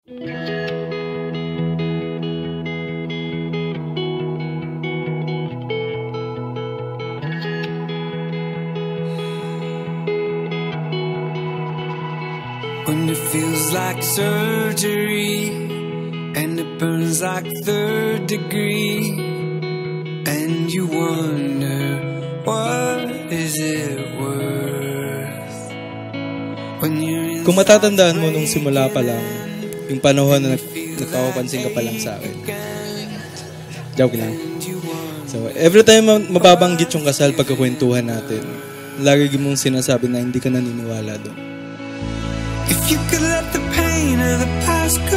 When it feels like surgery and it burns like third degree, and you wonder, what is it worth? When you're Kung matatandaan mo nung simula pa lang, yung panahon na nagpapapansin ka pa lang sa akin. Joke lang. So, every time mababanggit yung kasal pagkakwentuhan natin, lagi mong sinasabi na hindi ka naniniwala doon. If you could let the pain of the past go,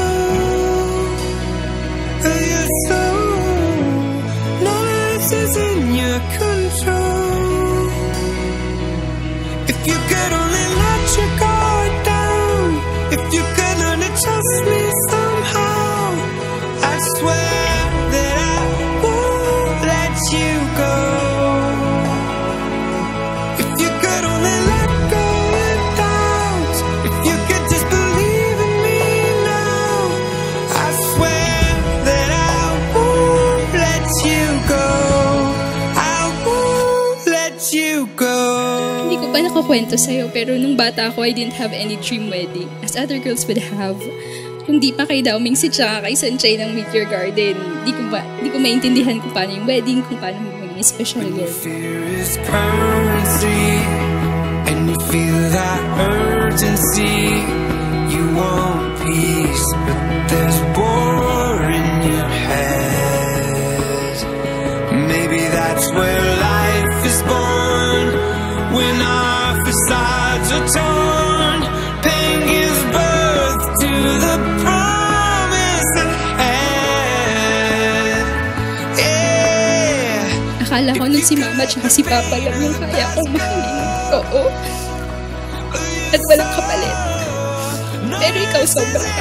your soul, none of this is in your control. If you could only let your guard down, if you could learn to trust me somehow, I swear that I won't let you go. If you could only let go your doubts, if you could just believe in me now, I swear that I won't let you go. I won't let you go. Hindi ko pa nakakwento sa'yo, pero nung bata ako, I didn't have any dream wedding, as other girls would have. Kung di pa kay Daoming si tsaka kay Sanchay ng Meteor Garden, di ko maintindihan kung paano yung wedding, kung paano maging special girl. Fear is currency, and you feel that urgency. You want peace, but there's war in your head. Maybe that's where life is born, when our facades are torn. Pain gives birth to the promise ahead. Yeah. Akala ko nung si Mama at si Papa lang yung kaya kong mahalin. Oo. At walang kapalit. Pero ikaw sobra ka.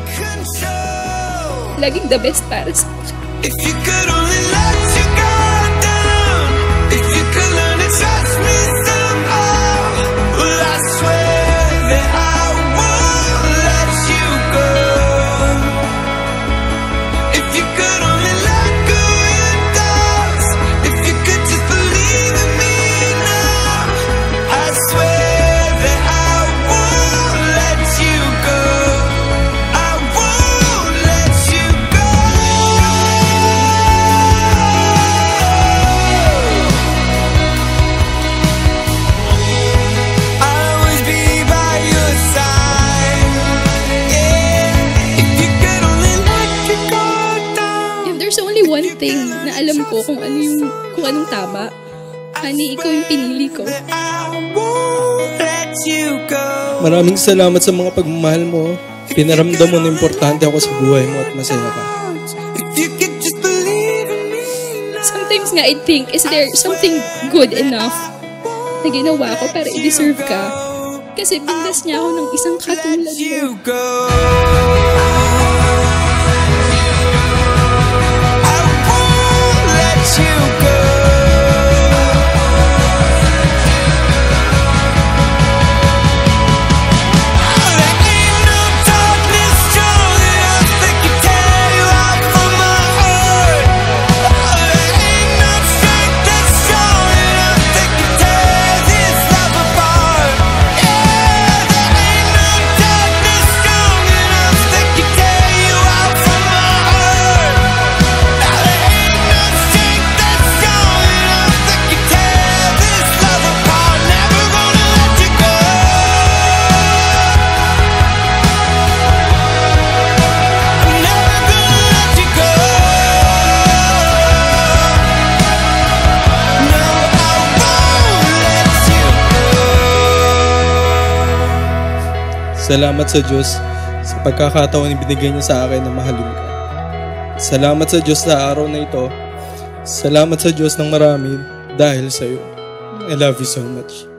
Laging the best para sa akin. If you could only let your guard down, if you could learn to trust me somehow, well, I swear that I won't let you go. If you could only let go your doubts, if you could just believe in me now, I swear that I won't let you go. I won't let you go. I'll always be by your side. Yeah. If you could only let your guard down. If there's only one thing na alam ko kung anong tama, honey, ikaw yung pinili ko. I won't let you go. Maraming salamat sa mga pagmamahal mo. Pinaramdam mo na importante ako sa buhay mo at masaya ka. If you could just believe in me. Sometimes nga I think, is there something good enough na ginawa ko para i-deserve ka? Kasi bindas niya ako ng isang katulad mo. You go. I won't let you go. There ain't no darkness strong enough that can tear you out from my heart. There ain't no strength that's strong enough that can tear this love apart. Yeah, there ain't no darkness strong enough that can tear you out from my heart. Now there ain't no strength that's strong enough that can tear this love apart. Never gonna let you go. I'm never gonna let you go. No, I won't let you go. Salamat sa Diyos sa pagkakataon na binigay niya sa akin na mahalin ka. Salamat sa Diyos sa araw na ito. Salamat sa Diyos ng marami dahil sa iyo. I love you so much.